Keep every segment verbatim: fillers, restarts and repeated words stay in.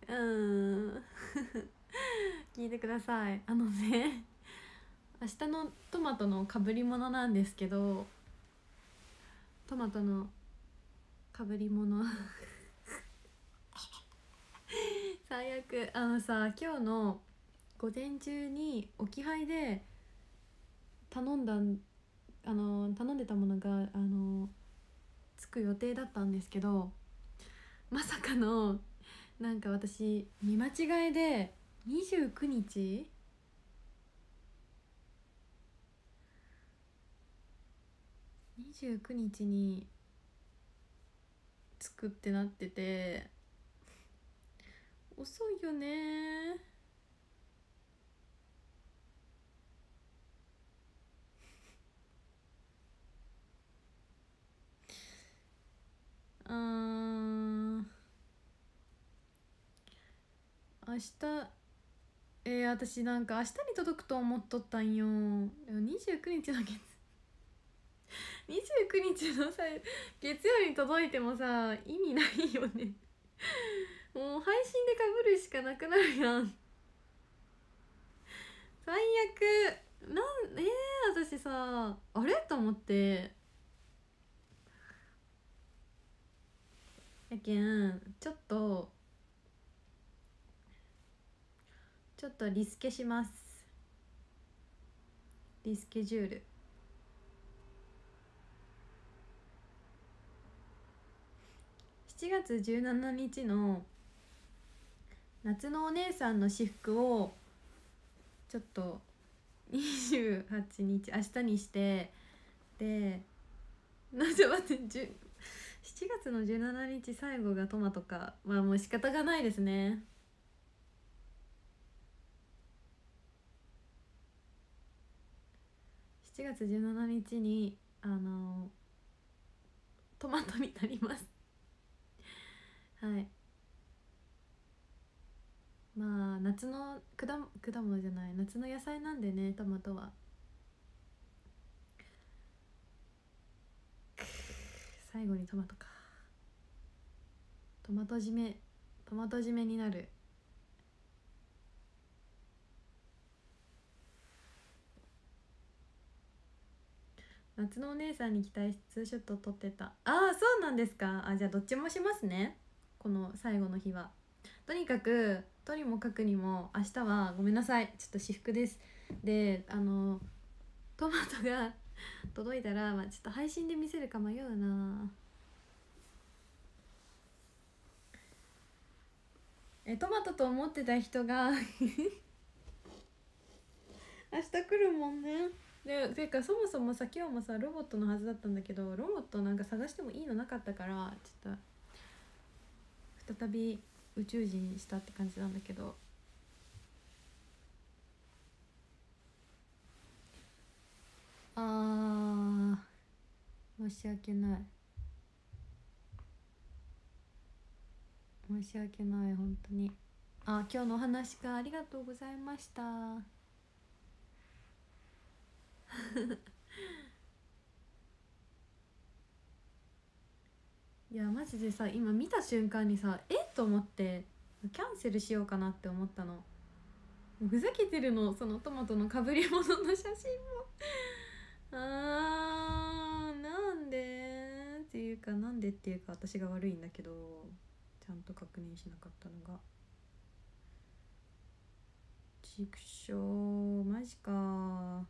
うーん聞いてください。あのね明日のトマトのかぶり物なんですけど、トマトのかぶり物最悪。あのさ、今日の午前中に置き配で頼んだあの頼んでたものがあの着く予定だったんですけど、まさかのなんか私見間違いでにじゅうくにちにじゅうくにちに着くってなってて、遅いよね。うーん明日えー、私なんか明日に届くと思っとったんよ。でもにじゅうくにちの月にじゅうくにちのさ月曜に届いてもさ意味ないよねもう配信でかぶるしかなくなるやん。最悪。なんえー、私さあれと思って、やけんちょっとちょっとリスケします。リスケジュール。しちがつじゅうしちにちの夏のお姉さんの私服をちょっとにじゅうはちにち明日にして、でなちょ待ってしちがつのじゅうしちにち最後がトマトか。まあもう仕方がないですね。しちがつじゅうしちにちにあのトマトになりますはい。まあ夏の果果物じゃない、夏の野菜なんでね、トマトは。最後にトマトか。トマト締めトマト締めになる。夏のお姉さんに期待しツーショット撮ってた。ああそうなんですか。あ、じゃあどっちもしますね、この最後の日は。とにかくとにもかくにも明日はごめんなさい、ちょっと私服です。であのトマトが届いたら、まあ、ちょっと配信で見せるか迷うな。えトマトと思ってた人が明日来るもんね。でてかそもそもさ、今日もさロボットのはずだったんだけど、ロボットなんか探してもいいのなかったから、ちょっと再び宇宙人したって感じなんだけど。あー申し訳ない、申し訳ない本当に。あ、今日のお話か、ありがとうございましたいやマジでさ、今見た瞬間にさ、えっと思ってキャンセルしようかなって思ったの。ふざけてるの、そのトマトのかぶり物の写真もあーなんでっていうか、なんでっていうか私が悪いんだけど、ちゃんと確認しなかったのが。ちくしょう、マジか。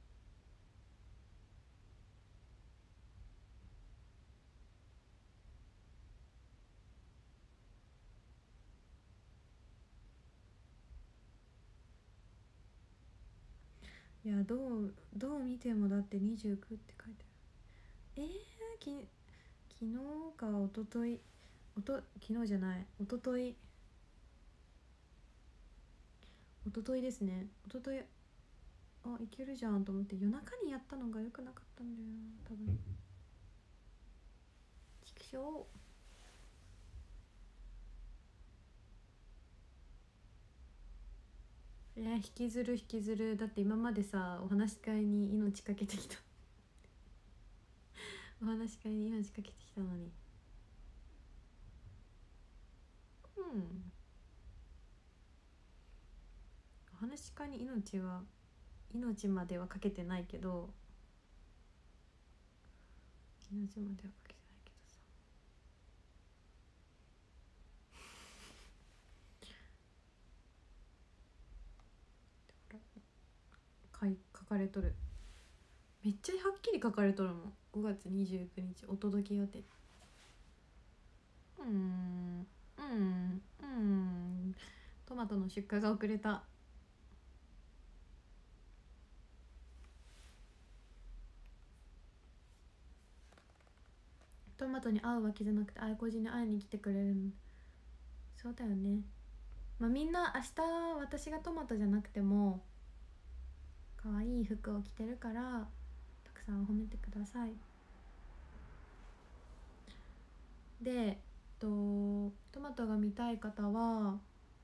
いやどうどう見てもだってにじゅうくって書いてある。えー、き昨日か一昨日おと昨日じゃない一昨日一昨日ですね。一昨日あいけるじゃんと思って夜中にやったのが良くなかったんだよ多分。ちくしょう。いや引きずる引きずる。だって今までさお話し会に命かけてきたお話し会に命かけてきたのに。うん話し家に命は命まではかけてないけど命まではかけてないけどさかい書かれとる。めっちゃはっきり書かれとるもん。ごがつにじゅうくにちお届け予定。うーんうんうんトマトの出荷が遅れた。トマトに会うわけじゃなくてあいこじに会いに来てくれるの。そうだよね。まあみんな明日私がトマトじゃなくても可愛い服を着てるからたくさん褒めてください。で、えっと、トマトが見たい方は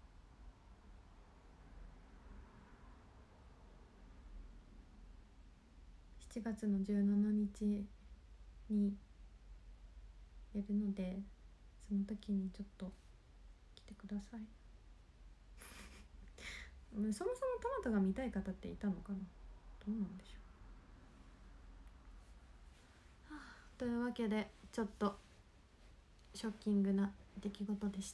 しちがつのじゅうしちにちにやるのでその時にちょっと来てくださいそもそもトマトが見たい方っていたのかな。どうなんでしょう、はあ、というわけでちょっとショッキングな出来事でした。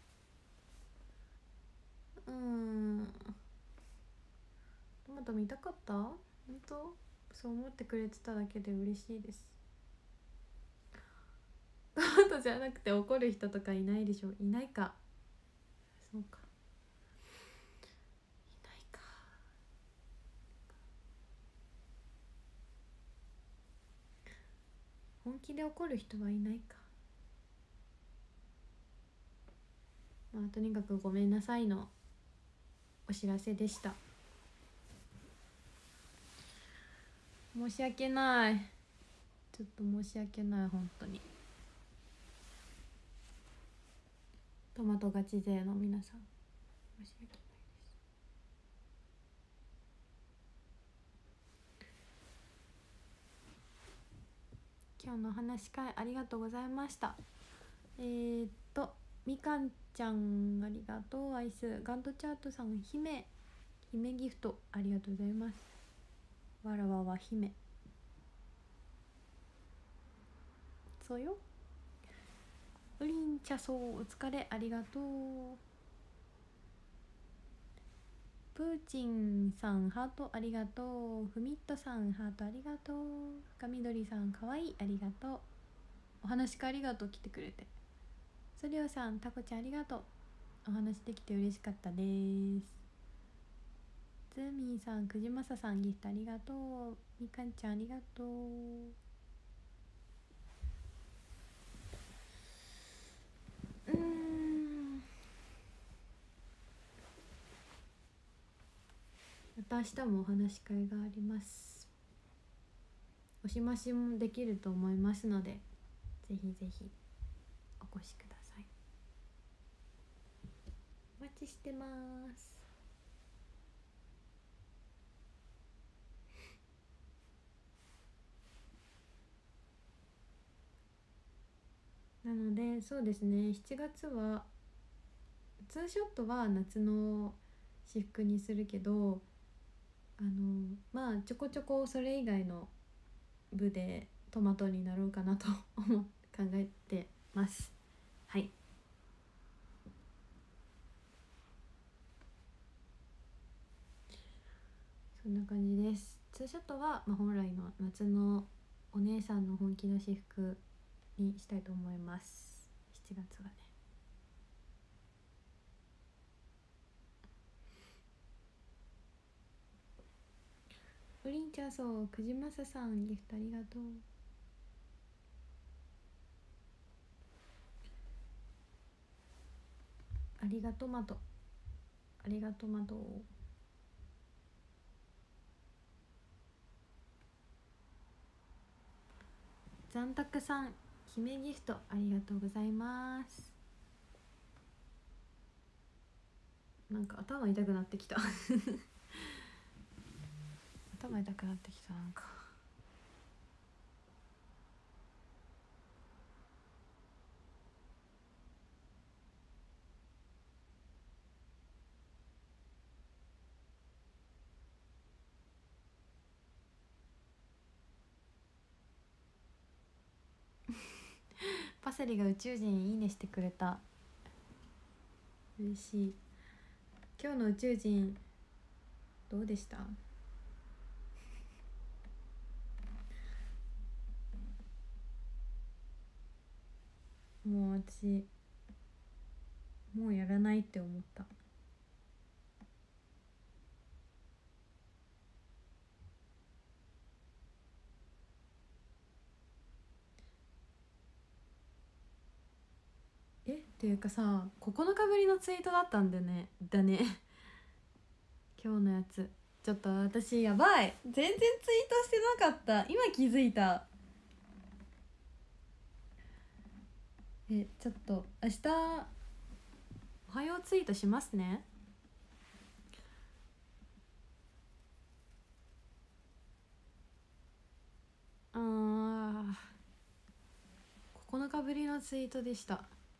うーんトマト見たかった？本当？そう思ってくれてただけで嬉しいです。トマトじゃなくて怒る人とかいないでしょ。いないか。そうか、いないか。本気で怒る人はいないか。まあとにかくごめんなさいのお知らせでした。申し訳ない。ちょっと申し訳ない本当に。トマトガチ勢の皆さん申し訳ないです。今日の話し会ありがとうございました。えー、っとみかんちゃんありがとう。アイスガントチャートさん姫姫ギフトありがとうございます。わらわは姫そうよ。ウリン茶草お疲れありがとう。プーチンさんハートありがとう。フミットさんハートありがとう。深緑さんかわいいありがとう。お話し会ありがとう来てくれて。ソリオさんタコちゃんありがとう。お話できて嬉しかったです。ズーミンさんくじまささんギフトありがとう。みかんちゃんありがとう。うーんまた明日もお話し会があります。おしましもできると思いますのでぜひぜひお越しください。お待ちしてます。なのでそうですねしちがつはツーショットは夏の私服にするけどあのまあちょこちょこそれ以外の部でトマトになろうかなと思考えてます。はい、そんな感じです。ツーショットは、まあ、本来の夏のお姉さんの本気の私服にしたいと思います。しちがつはね。ウリンチャーソーくじまささんギフトありがとう。ありがとマトありがとマト。残沢さん姫ギフトありがとうございます。なんか頭痛くなってきた頭痛くなってきた。なんかセリが宇宙人いいねしてくれた。嬉しい。今日の宇宙人どうでした？もう私もうやらないって思った。えっていうかさ、ここのかぶりのツイートだったんだよねだね今日のやつちょっと私やばい、全然ツイートしてなかった。今気づいた。えちょっと明日おはようツイートしますね。あーここのかぶりのツイートでした。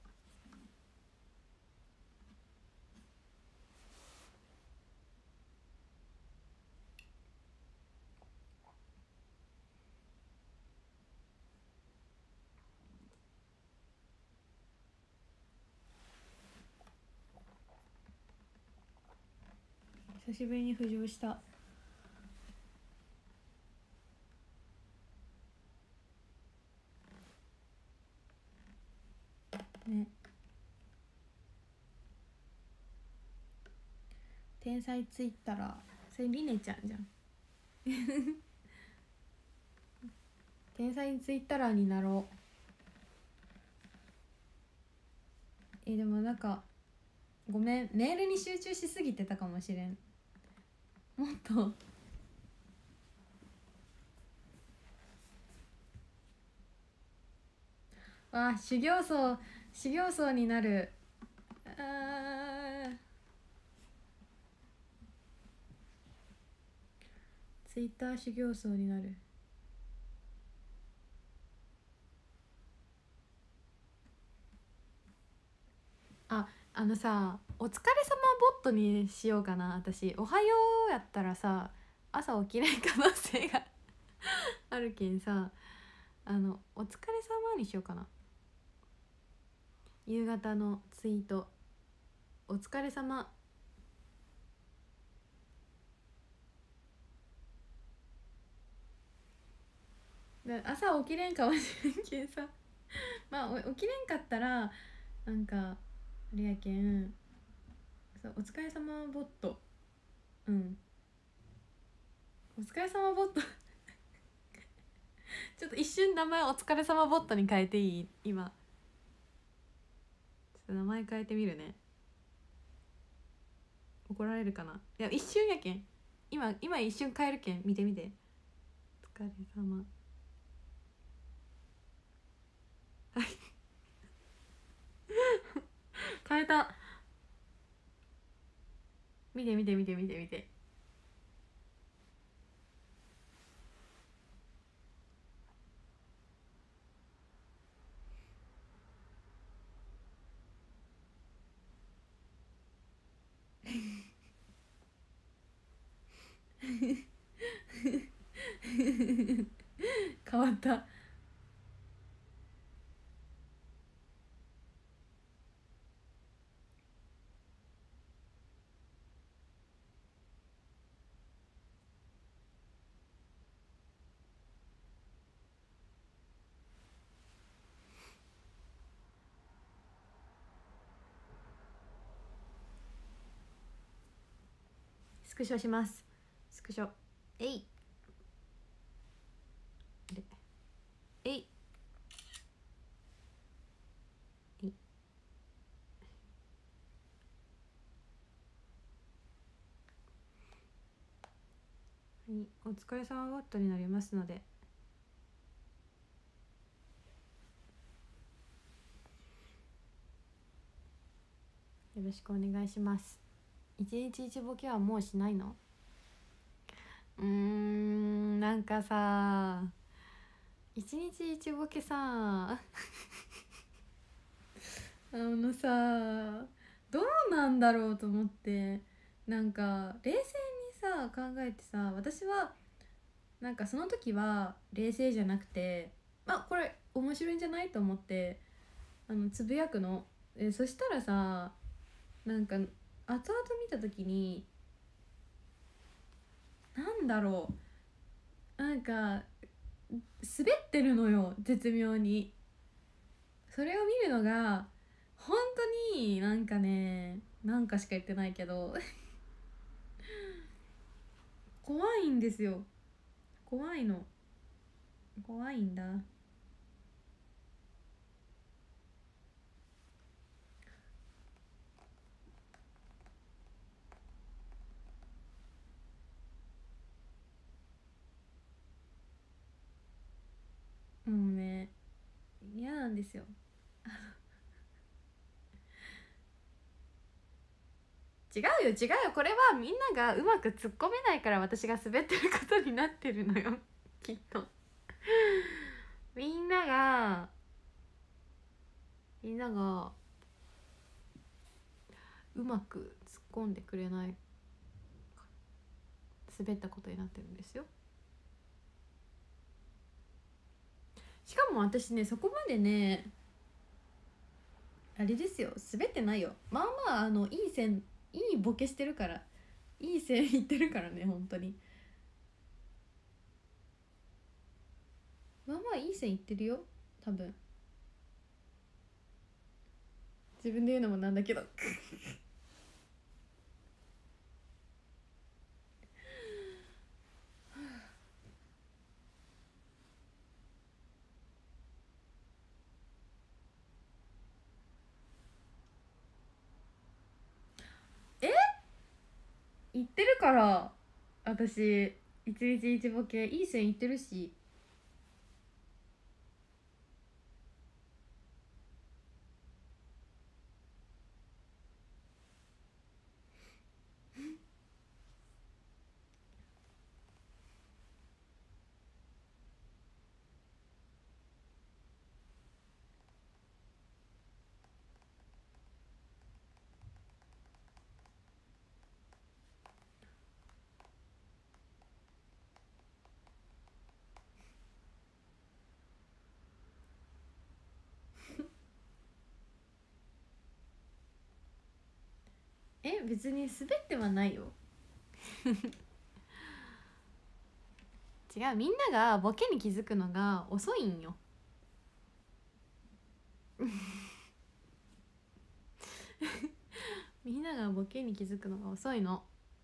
久しぶりに浮上したね。天才ツイッター、それりねちゃんじゃん天才ツイッターになろう。えでもなんかごめん、メールに集中しすぎてたかもしれん。もっとわあ、修行僧修行僧になる。あツイッター修行僧になる。ああのさ、お疲れ様ボットにしようかな。私おはようやったらさ朝起きれん可能性があるけんさ、あのお疲れ様にしようかな。夕方のツイートお疲れ様。朝起きれんかもしれんけんさまあ起きれんかったらなんかあれやけん、そうお疲れ様ボット、うんお疲れ様ボットちょっと一瞬名前お疲れ様ボットに変えていい？今ちょっと名前変えてみるね。怒られるかな。いや一瞬やけん、今今一瞬変えるけん見てみて。お疲れ様はい変えた。見て見て見て見て見て変わった。スクショします。スクショえいあれえいえいはい、お疲れ様ボットになりますのでよろしくお願いします。一日一ボケはもうしないの？うーんなんかさ一日一ボケさあのさどうなんだろうと思って、なんか冷静にさ考えてさ、私はなんかその時は冷静じゃなくて、あこれ面白いんじゃないと思ってあのつぶやくの。えそしたらさ、なんか後々見た時になんだろう、なんか滑ってるのよ、絶妙に。それを見るのが本当になんかね、なんかしか言ってないけど怖いんですよ。怖いの、怖いんだ。もうね、嫌なんですよ。違うよ違うよ、これはみんながうまく突っ込めないから私が滑ってることになってるのよきっと。みんながみんながうまく突っ込んでくれない、滑ったことになってるんですよ。しかも私ね、そこまでね、あれですよ、滑ってないよ。まあまあ、あのいい線、いいボケしてるから、いい線いってるからね、本当に。まあまあいい線いってるよ多分。自分で言うのもなんだけどえ言ってるから、私一日一ボケいい線いってるし。え別に滑ってはないよ違う、みんながボケに気づくのが遅いんよみんながボケに気づくのが遅いの。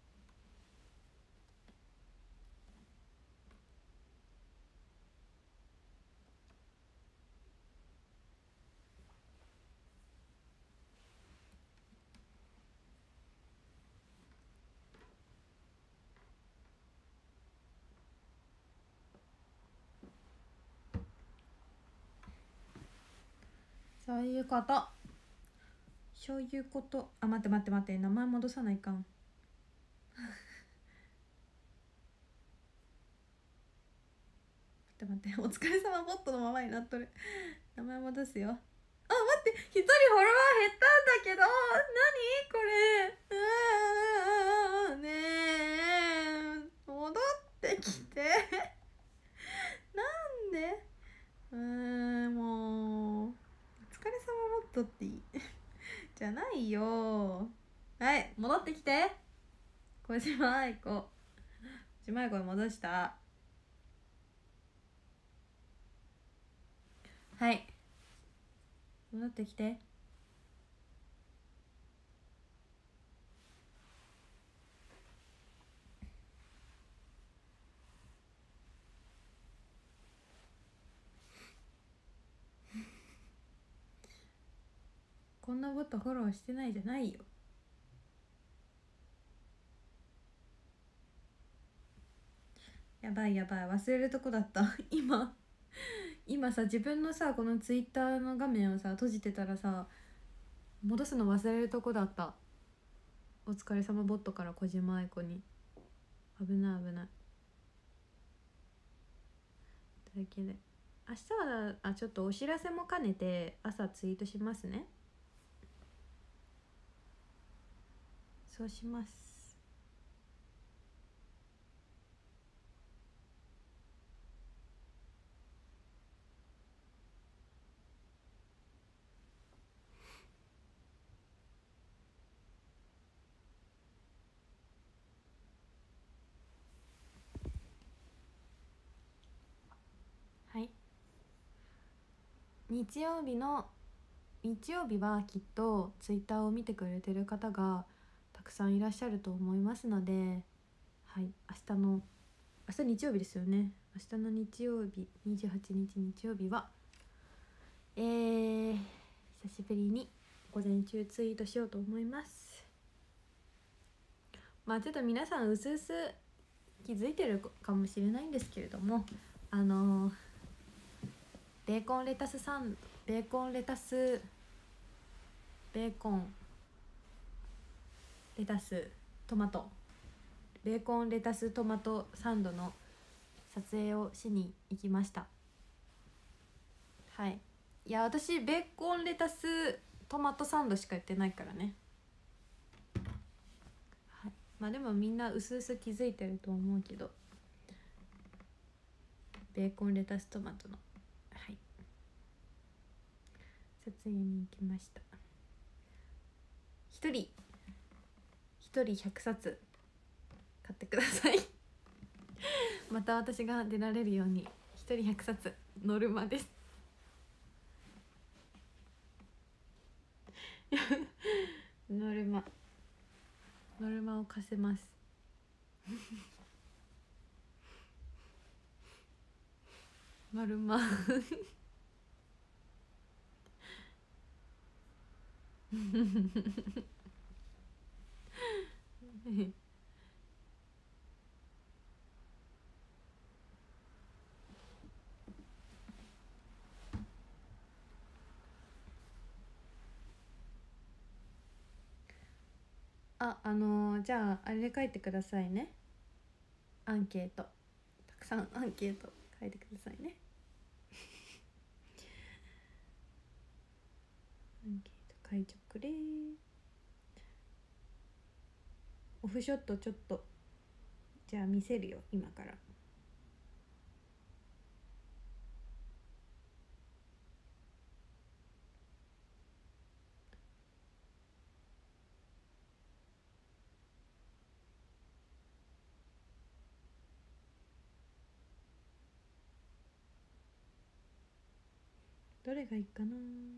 そういうこと、そういうこと。あ、待って待って待って、名前戻さないかん待って待って、お疲れ様ボットのままになっとる。名前戻すよ。あ、待って、一人フォロワー減ったんだけど、何これ。うーん、ねえ、戻ってきてなんで。うーん、もうお疲れ様ボットっていいじゃないよ。はい、戻ってきて。小島愛子、小島愛子に戻した。はい、戻ってきて。こんなボットフォローしてないじゃないよ。やばいやばい、忘れるとこだった今今さ、自分のさこのツイッターの画面をさ閉じてたらさ、戻すの忘れるとこだった。お疲れ様ボットから小島愛子に。危ない危ない。というわけで明日はあちょっとお知らせも兼ねて朝ツイートしますね。そうします。 日曜日の日曜日はきっとツイッターを見てくれてる方がたくさんいらっしゃると思いますので、はい、明日の明日日曜日ですよね。明日の日曜日にじゅうはちにち日曜日はえー、久しぶりに午前中ツイートしようと思います。まあちょっと皆さんうすうす気づいてるかもしれないんですけれども、あのー、ベーコンレタスサンドベーコンレタスベーコンレタストマトベーコンレタストマトサンドの撮影をしに行きました。はい、いや私ベーコンレタストマトサンドしかやってないからね。はい、まあでもみんなうすうす気づいてると思うけど、ベーコンレタストマトの、はい、撮影に行きました。一人一人ひゃくさつ買ってくださいまた私が出られるように一人ひゃくさつノルマですノルマノルマを課せますノルマあ、あのー、じゃああれで書いてくださいね。アンケートたくさんアンケート書いてくださいねアンケート書いちゃくれー。オフショットちょっとじゃあ見せるよ今から。どれがいいかな。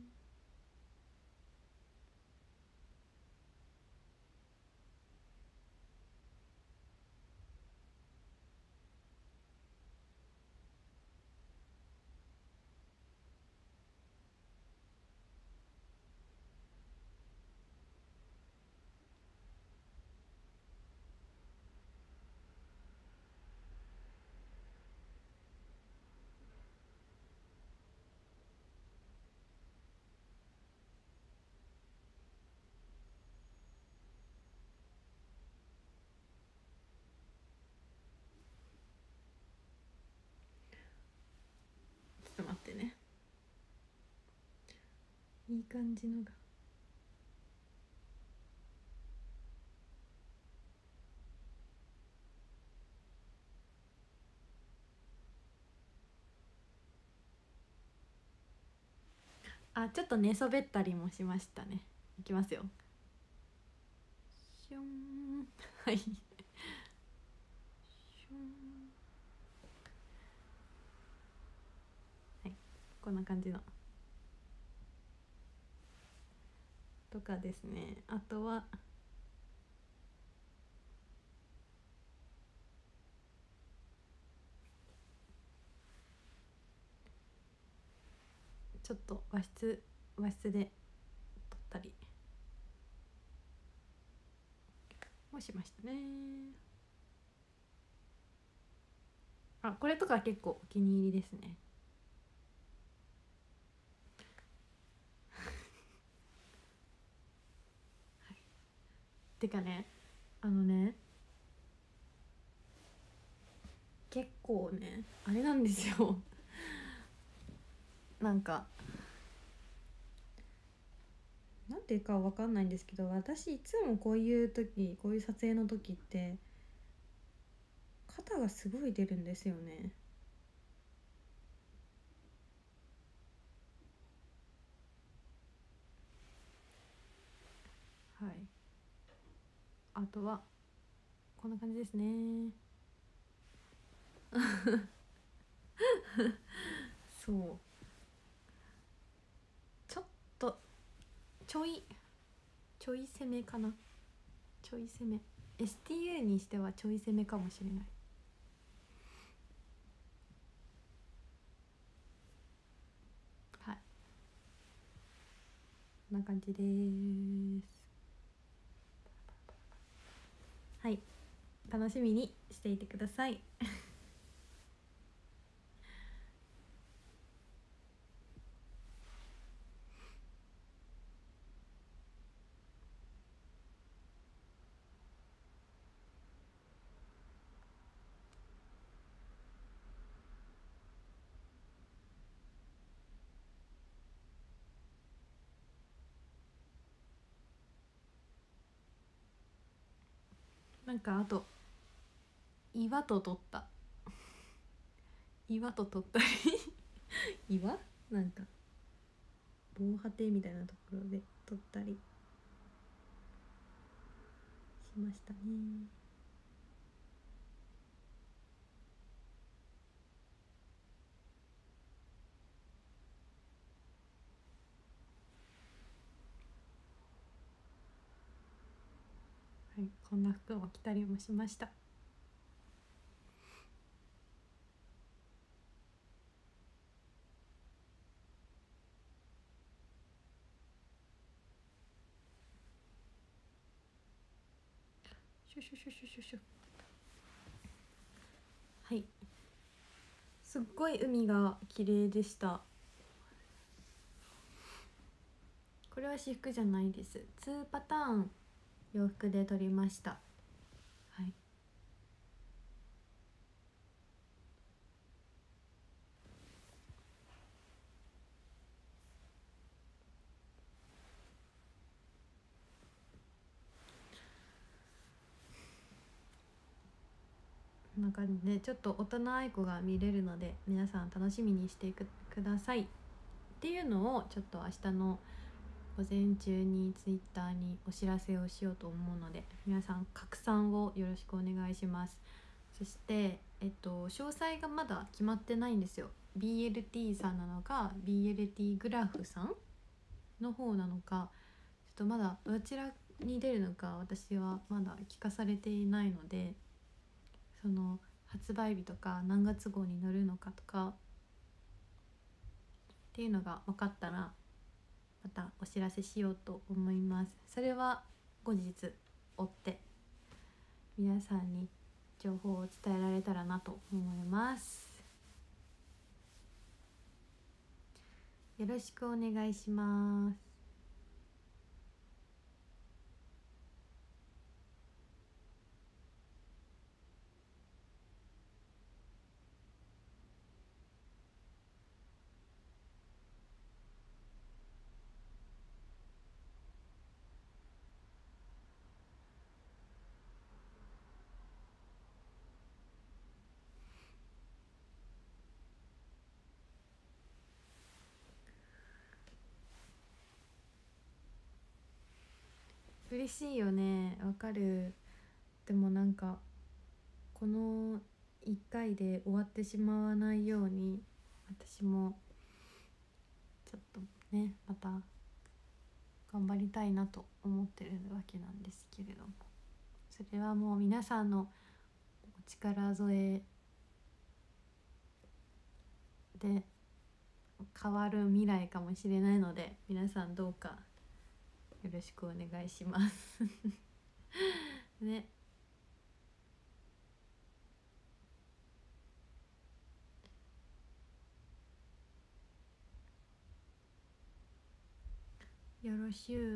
ちょっと待ってね。いい感じのがあ、ちょっと寝そべったりもしましたね。いきますよ。シュンはいシュン、はい、こんな感じのとかですね。あとはちょっと和室和室で撮ったりもしましたね。あ、これとか結構お気に入りですね。はい、てかね、あのね結構ねあれなんですよなんかなんていうかわかんないんですけど、私いつもこういう時こういう撮影の時って肩がすごい出るんですよね。はい、あとはこんな感じですねそうちょいちょい攻めかな、ちょい攻め エスティーユー にしてはちょい攻めかもしれない。はい、こんな感じです。はい、楽しみにしていてください。なんかあと岩と取った岩と取ったり岩なんか防波堤みたいなところで取ったりしましたね。はい、こんな服を着たりもしました。シュシュシュシュシュシュ。はい、すっごい海が綺麗でした。これは私服じゃないです。にパターン洋服で撮りました。はい、こんな感じでちょっと大人愛子が見れるので皆さん楽しみにしてくださいっていうのをちょっと明日の午前中にツイッターにお知らせをしようと思うので皆さん拡散をよろしくお願いします。そしてえっと詳細がまだ決まってないんですよ。 ビーエルティー さんなのか ビーエルティー グラフさんの方なのかちょっとまだどちらに出るのか私はまだ聞かされていないので、その発売日とか何月号に載るのかとかっていうのが分かったらまたお知らせしようと思います。それは後日追って皆さんに情報を伝えられたらなと思います。よろしくお願いします。嬉しいよね、わかる。でもなんかこのいっかいで終わってしまわないように私もちょっとねまた頑張りたいなと思ってるわけなんですけれども、それはもう皆さんのお力添えで変わる未来かもしれないので皆さんどうかよろしくお願いしますね。よろしゅう。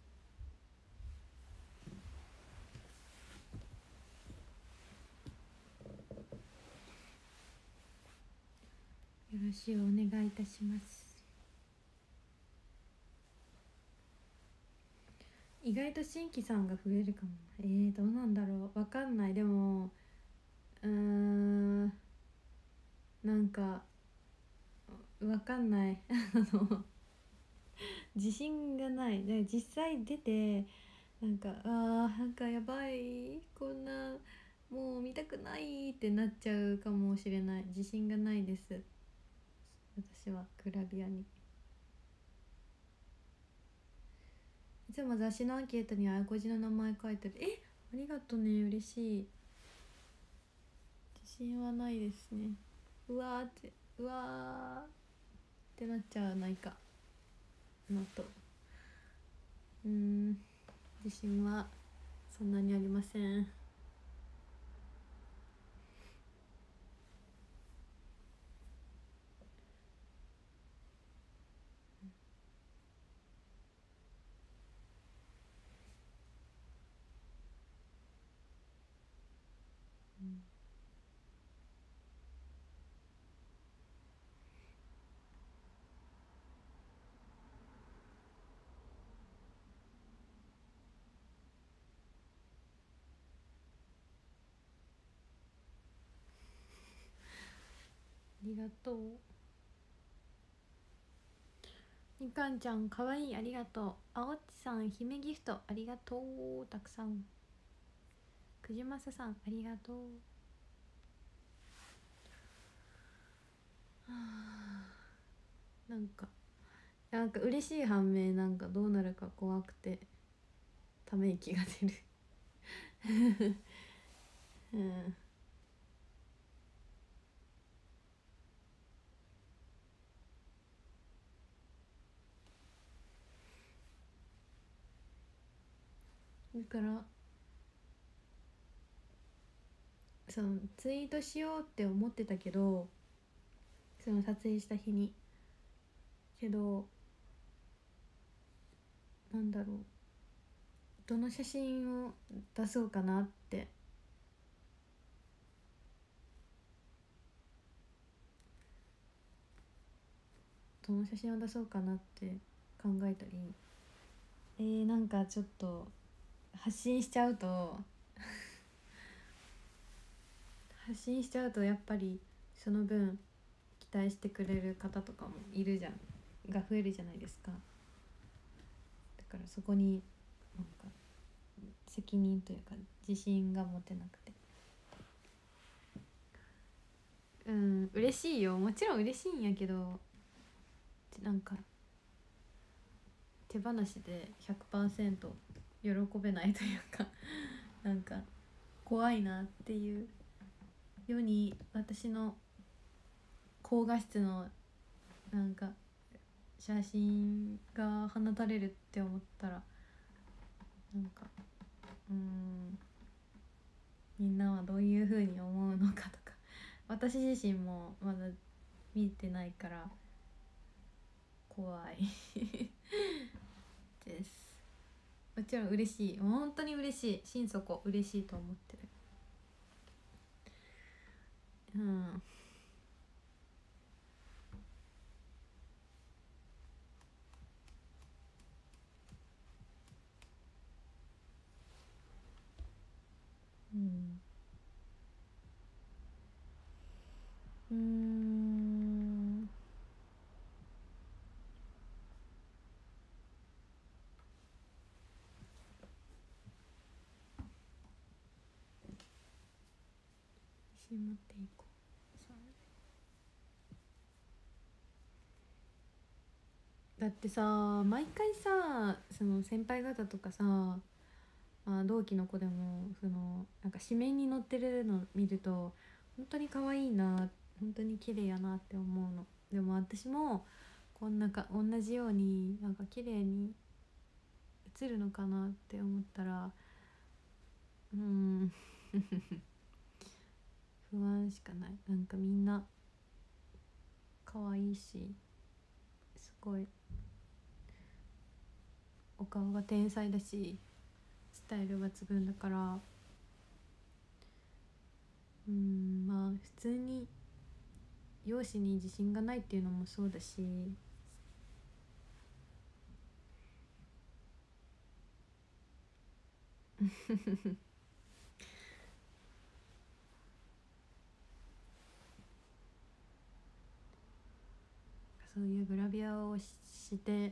よろしゅうお願いいたします。意外と新規さんが増えるかも。えー、どうなんだろう、わかんない。でもうーんなんかわかんないあの自信がない。で実際出てなんかあーなんかやばい、こんなもう見たくないってなっちゃうかもしれない。自信がないです、私はグラビアに。 つも雑誌のアンケートにあやこじの名前書いてる。え、ありがとね、嬉しい。自信はないですね。うわーってうわーってなっちゃわないかのと、うーん、自信はそんなにありません。ありがとう。みかんちゃんかわいい、ありがとう。あおっちさん姫ギフトありがとう、たくさん。くじまささんありがとう。はあ、なんかなんか嬉しい反面、なんかどうなるか怖くてため息が出るうん、だからそのツイートしようって思ってたけど、その撮影した日にけど、なんだろう、どの写真を出そうかなって、どの写真を出そうかなって考えたり、えー、なんかちょっと発信しちゃうと発信しちゃうとやっぱりその分期待してくれる方とかもいるじゃんが増えるじゃないですか。だからそこになんか責任というか自信が持てなくて、うん、嬉しいよ、もちろん嬉しいんやけど、なんか手放しで ひゃくパーセント 喜べないというかなんか怖いなっていう、世に私の高画質のなんか写真が放たれるって思ったら、なんかうーん、みんなはどういう風に思うのかとか私自身もまだ見てないから怖いです。もちろん嬉しい、本当に嬉しい、心底嬉しいと思ってる。うんうんうーん、自信持っていこう。だってさ、毎回さ、その先輩方とかさ、まあ、同期の子でもそのなんか紙面に載ってるの見ると本当に可愛いな、本当に綺麗やなって思うの。でも私もこんなか同じようになんか綺麗に映るのかなって思ったら、うーん不安しかない。なんかみんな可愛いし、すごいお顔が天才だしスタイル抜群だから、うん、まあ普通に容姿に自信がないっていうのもそうだしそういうグラビアをして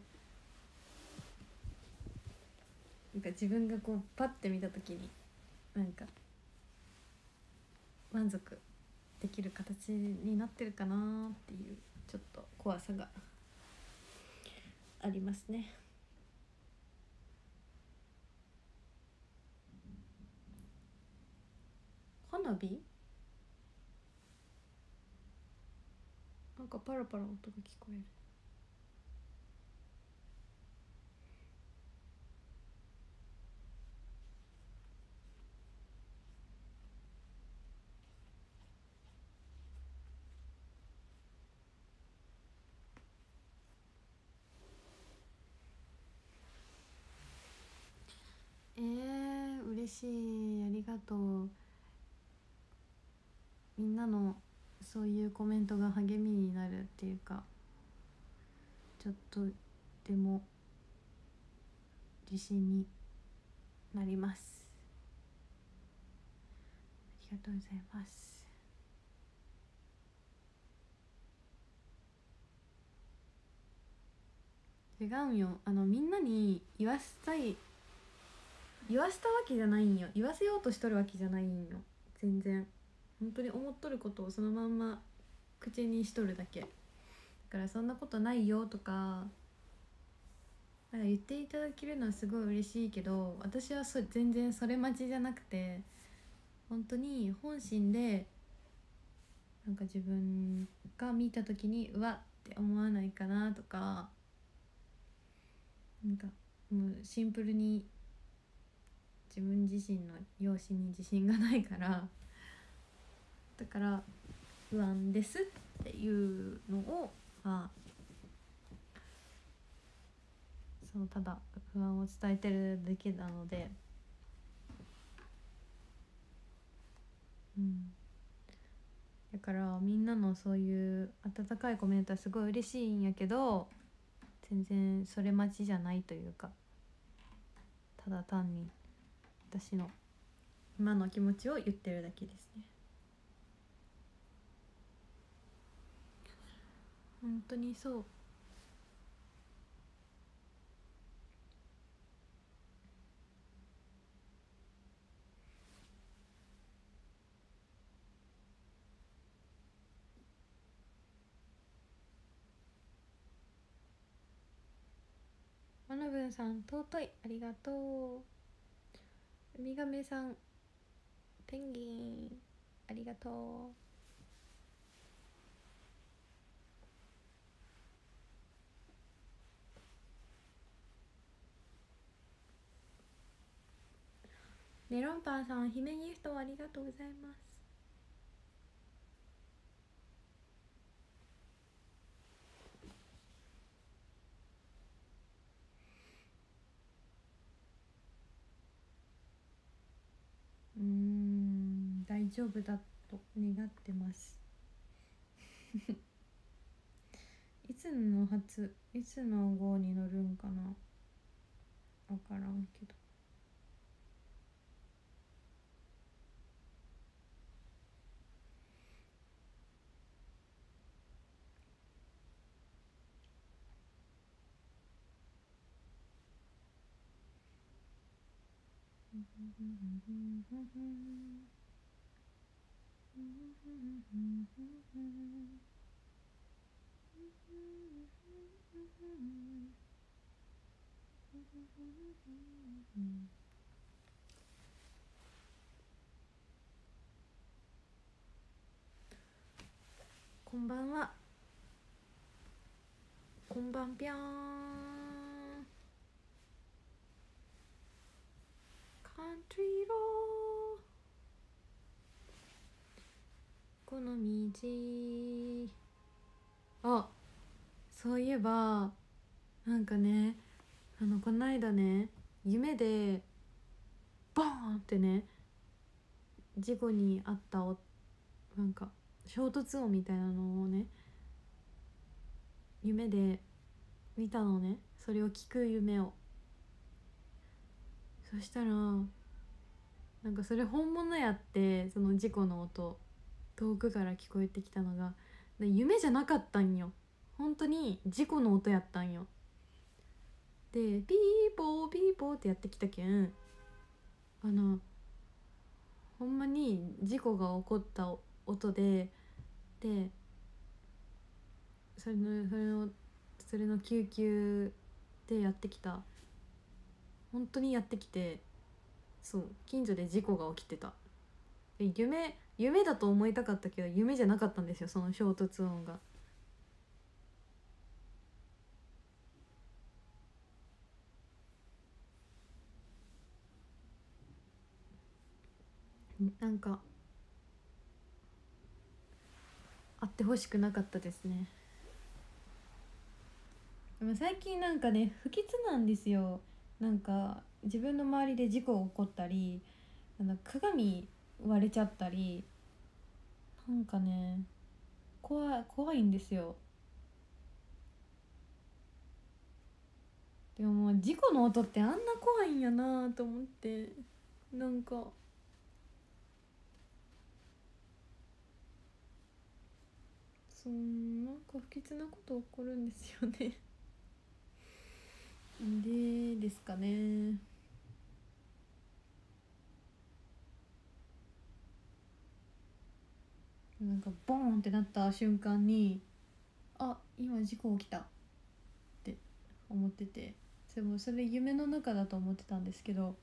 なんか自分がこうパッて見た時になんか満足できる形になってるかなっていうちょっと怖さがありますね。 花火なんかパラパラ音が聞こえる。えー、嬉しい、ありがとう。みんなのそういうコメントが励みになるっていうか、ちょっとでも自信になります。ありがとうございます。違うんよ、あのみんなに言わせたい、言わせたわけじゃないんよ、言わせようとしとるわけじゃないんよ。全然本当に思っとることをそのまんま口にしとるだけだから、そんなことないよとかなんか言っていただけるのはすごい嬉しいけど、私はそ全然それ待ちじゃなくて、本当に本心でなんか自分が見た時にうわって思わないかなとか、なんかもうシンプルに自分自身の容姿に自信がないから、だから不安ですっていうのを、まあそのただ不安を伝えてるだけなので、うんだからみんなのそういう温かいコメントはすごい嬉しいんやけど、全然それ待ちじゃないというか、ただ単に私の今の気持ちを言ってるだけですね。本当にそう。マナブンさん尊い、ありがとう。ウミガメさん、ペンギンありがとう。メロンパンさん、姫ギフトありがとうございます。うーん大丈夫だと願ってますいつの初、いつの号に乗るんかな、わからんけど。こんばんは、こんばんぴょーん。カントリーローこの道、あ、そういえばなんかね、あのこの間ね、夢でボーンってね、事故に遭ったおなんか衝突音みたいなのをね、夢で見たのね。それを聞く夢を。そしたらなんかそれ本物やって、その事故の音遠くから聞こえてきたのが夢じゃなかったんよ。本当に事故の音やったんよ。でピーポーピーポーってやってきたけん、あのほんまに事故が起こった音で、でそれのそれのそれの救急でやってきた、本当にやってきて、そう近所で事故が起きてた。 で夢夢だと思いたかったけど夢じゃなかったんですよ、その衝突音が。なんかあってほしくなかったですね。でも最近なんかね不吉なんですよ。なんか自分の周りで事故が起こったり、あの鏡割れちゃったり、なんかね怖い怖いんですよ。でももう事故の音ってあんな怖いんやなと思って、なんかそんなんか不吉なこと起こるんですよねでですかね。なんかボーンってなった瞬間に、あ、今事故起きたって思ってて、でもそれ夢の中だと思ってたんですけど、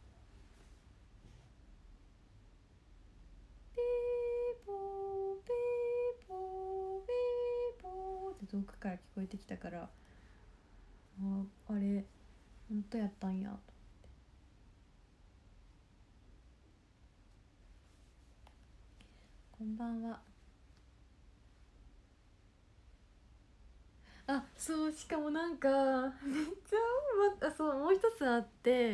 ピーポーピーポーピーポーって遠くから聞こえてきたから、あ、あれ本当やったんやと。こんばんは。あ、そう、しかもなんかめっちゃ、ま、あ、そう、もう一つあって、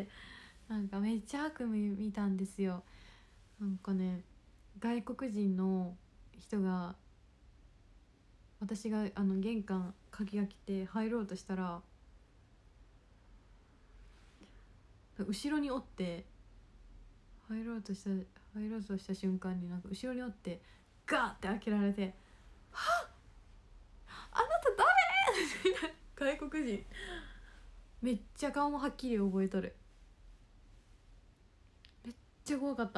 なんかめっちゃ悪夢見たんですよ。なんかね、外国人の人が、私があの玄関鍵が来て入ろうとしたら後ろにおって、入ろうとした入ろうとした瞬間になんか後ろにおってガーって開けられて、はっ、あなた誰みたいな。外国人めっちゃ顔もはっきり覚えとる。めっちゃ怖かった。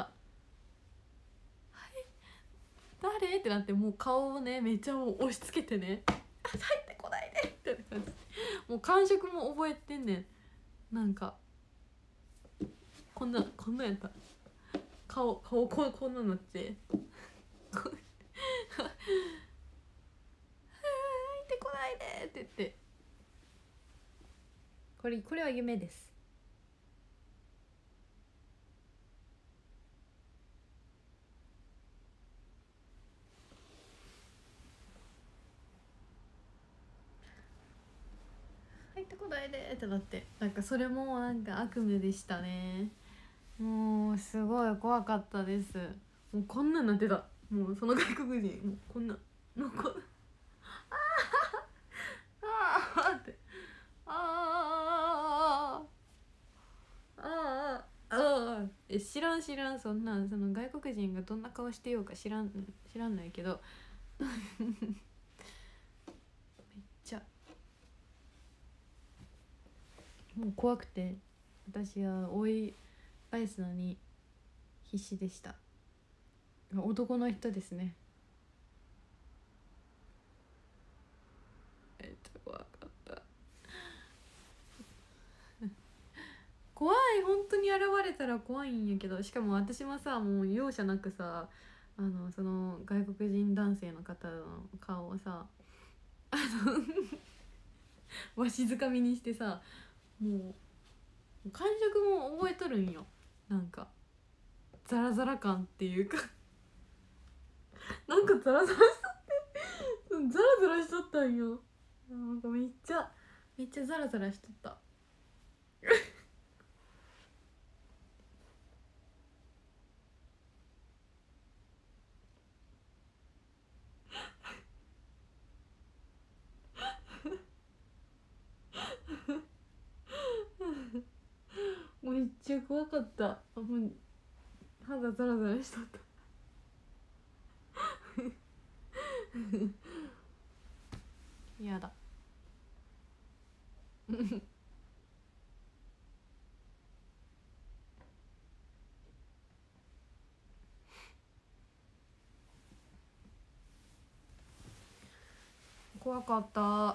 誰ってなって、もう顔をねめっちゃもう押し付けてね、入ってこないでって感じ。もう感触も覚えてんねん。なんかこんなこんなんやった。顔顔こんこんなになって入ってこないでって言って、これこれは夢です。入ってこないでってなって、なんかそれもなんか悪夢でしたね。もうすごい怖かったです。もうこんなんなってた。もうその外国人もうこんななんかああってああああああ、え知らん知らん、そんなんその外国人がどんな顔してようか知らん知らんないけどめっちゃもう怖くて、私は追い返すのに必死でした。男の人ですね。めっちゃ怖かった。怖い、本当に現れたら怖いんやけど、しかも私はさもう容赦なくさ、あのその外国人男性の方の顔をさ、あのわしづかみにしてさ、もう感触も覚えとるんよ。なんかザラザラ感っていうかなんかザラザラしとってザラザラしとったんよ。なんかめっちゃめっちゃザラザラしとっためっちゃ怖かった。あ、もう肌ザラザラしとったやだ怖かった。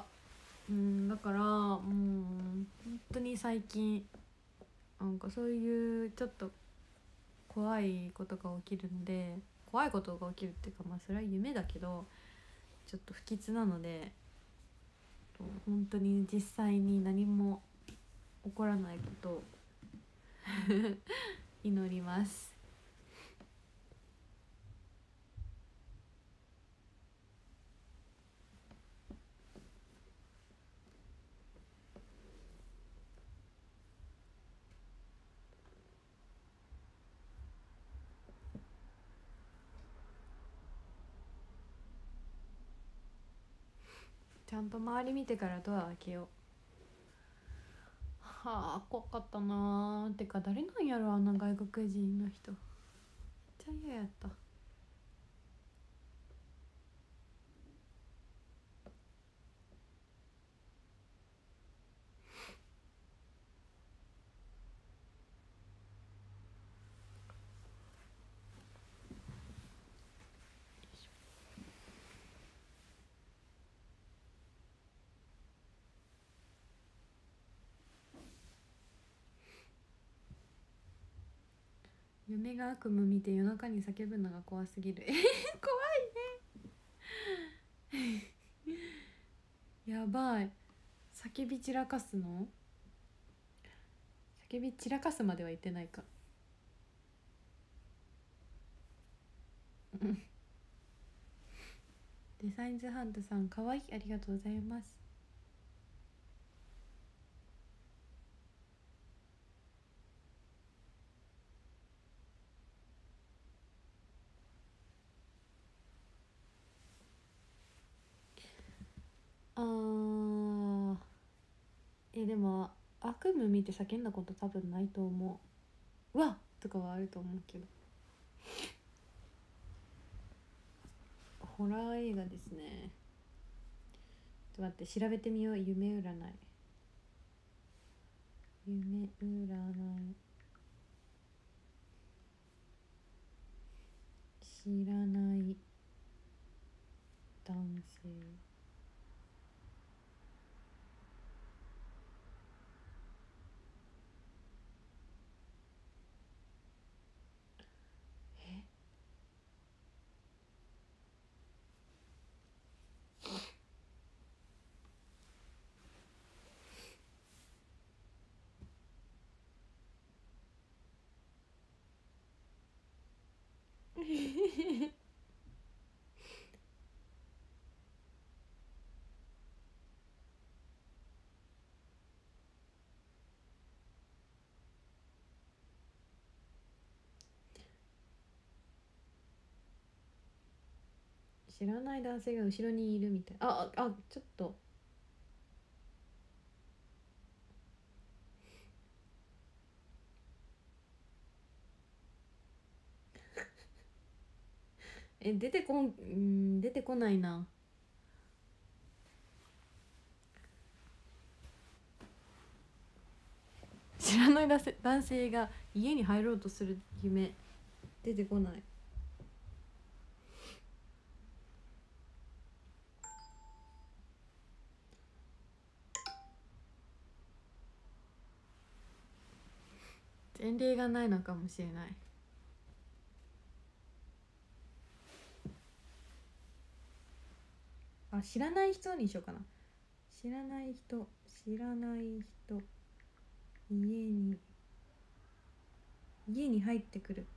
うん、だからもう本当に最近なんかそういうちょっと怖いことが起きるので、 怖いことが起きるっていうか、まあそれは夢だけどちょっと不吉なので、本当に実際に何も起こらないことを祈ります。ちゃんと周り見てからドア開けよう。はあ怖かったなー。てか誰なんやろあんな外国人の人。めっちゃ嫌やった。夢が悪夢見て夜中に叫ぶのが怖すぎる。えー、怖いね。やばい。叫び散らかすの？叫び散らかすまでは言ってないか。デザインズハントさんかわいい、ありがとうございます。あーえでも悪夢見て叫んだこと多分ないと思う。うわっとかはあると思うけど。ホラー映画ですね。ちょっと待って調べてみよう。夢占い、夢占い、知らない男性。知らない男性が後ろにいるみたい。あああちょっとえ出てこん、ん出てこないな。知らない男性が家に入ろうとする夢、出てこない。前例がないのかもしれない。あ、知らない人にしようかな。知らない人、知らない人、家に家に入ってくる。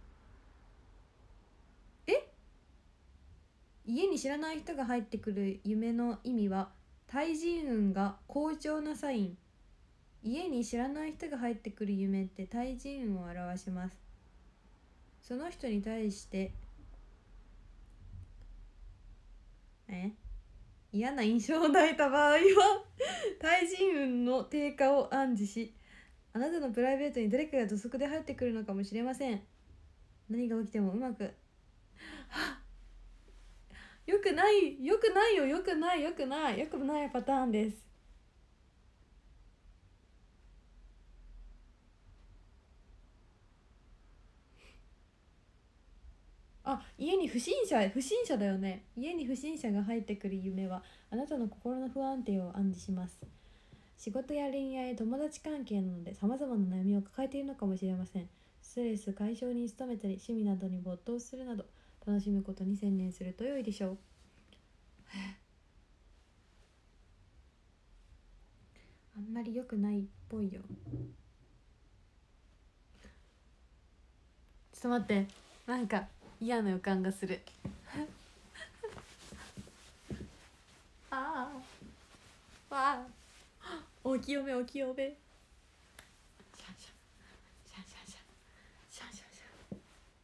え家に知らない人が入ってくる夢の意味は対人運が好調なサイン。家に知らない人が入ってくる夢って対人運を表します。その人に対してえ嫌な印象を抱いた場合は対人運の低下を暗示し、あなたのプライベートに誰かが土足で入ってくるのかもしれません。何が起きてもうまくよくないよくないよよくないよくないよくないパターンです。あ、家に不審者不審者だよね。家に不審者が入ってくる夢はあなたの心の不安定を暗示します。仕事や恋愛、友達関係などで様々な悩みを抱えているのかもしれません。ストレス解消に努めたり趣味などに没頭するなど楽しむことに専念すると良いでしょう。あんまり良くないっぽいよ。ちょっと待って、なんか嫌な予感がするああわあ、お清めお清め、シャンシャンシャンシャンシャンシャンシャンシャン。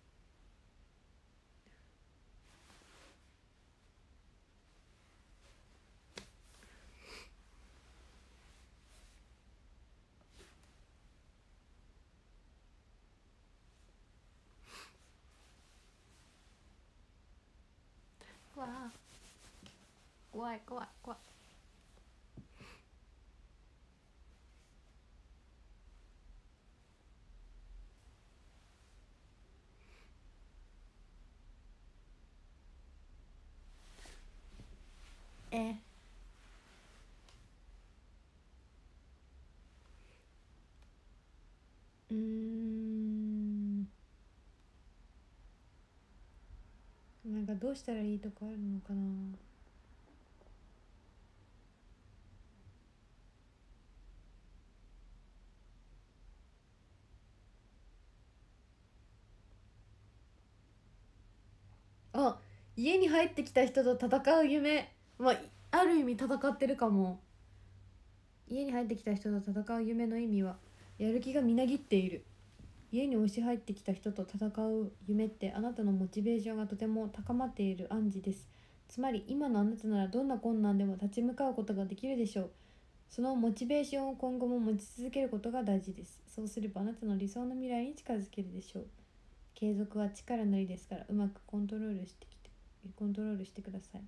わあ、怖い怖い怖い。えうーん、なんかどうしたらいいとかあるのかな。あ、家に入ってきた人と戦う夢、まあある意味戦ってるかも。家に入ってきた人と戦う夢の意味は、やる気がみなぎっている。家に押し入ってきた人と戦う夢って、あなたのモチベーションがとても高まっている暗示です。つまり今のあなたならどんな困難でも立ち向かうことができるでしょう。そのモチベーションを今後も持ち続けることが大事です。そうすればあなたの理想の未来に近づけるでしょう。継続は力なりですから、うまくコントロールしてきてコントロールしてください。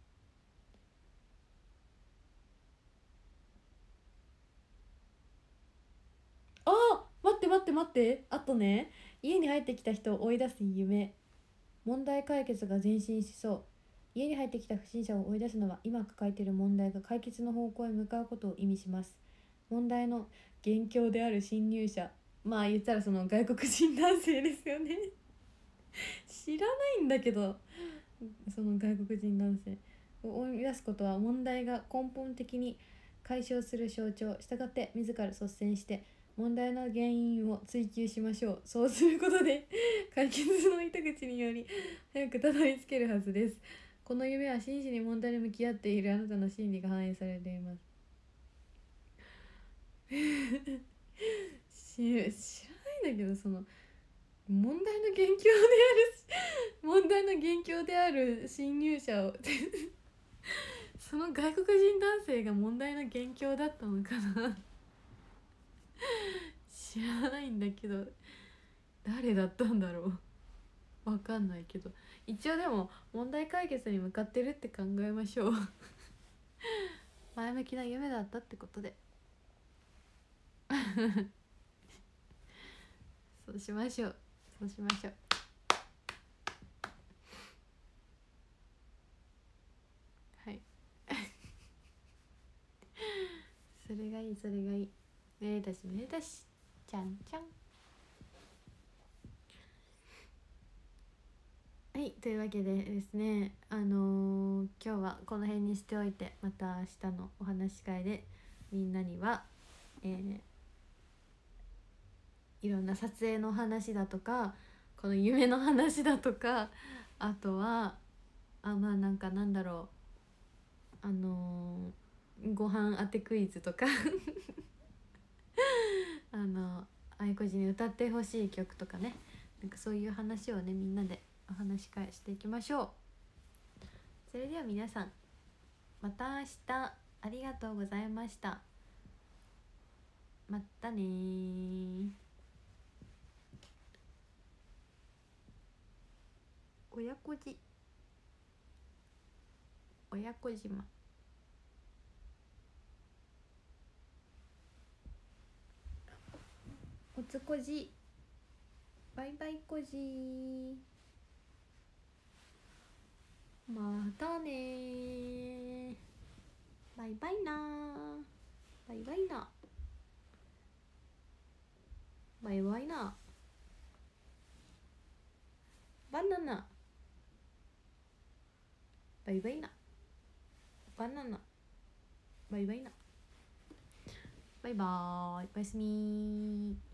あー、待って待って待って、あとね、家に入ってきた人を追い出す夢。問題解決が前進しそう。家に入ってきた不審者を追い出すのは、今抱えている問題が解決の方向へ向かうことを意味します。問題の元凶である侵入者、まあ言ったらその外国人男性ですよね知らないんだけど、その外国人男性を追い出すことは問題が根本的に解消する象徴。したがって自ら率先して問題の原因を追求しましょう。そうすることで解決の糸口により早くたどり着けるはずです。この夢は真摯に問題に向き合っているあなたの心理が反映されています知らないんだけど、その問題の元凶である問題の元凶である侵入者をその外国人男性が問題の元凶だったのかな知らないんだけど、誰だったんだろう、わかんないけど、一応でも問題解決に向かってるって考えましょう前向きな夢だったってことでそうしましょうそうしましょうはいそれがいいそれがいい。めでたしめでたし、ちゃんちゃん。はい、というわけでですね、あのー、今日はこの辺にしておいて、また明日のお話し会でみんなには、えー、いろんな撮影の話だとか、この夢の話だとか、あとはあまあなんかなんだろう、あのー、ご飯当てクイズとかあの愛子寺に歌ってほしい曲とかね、なんかそういう話をね、みんなでお話し会していきましょう。それでは皆さん、また明日、ありがとうございました。またね。親子寺親子島、おつこじ、バイバイこじ、またね、バイバイな、バイバイな、バイバイな、バナナ。 バイバイな。バナナバイバイな。バイバーイ。おやすみー。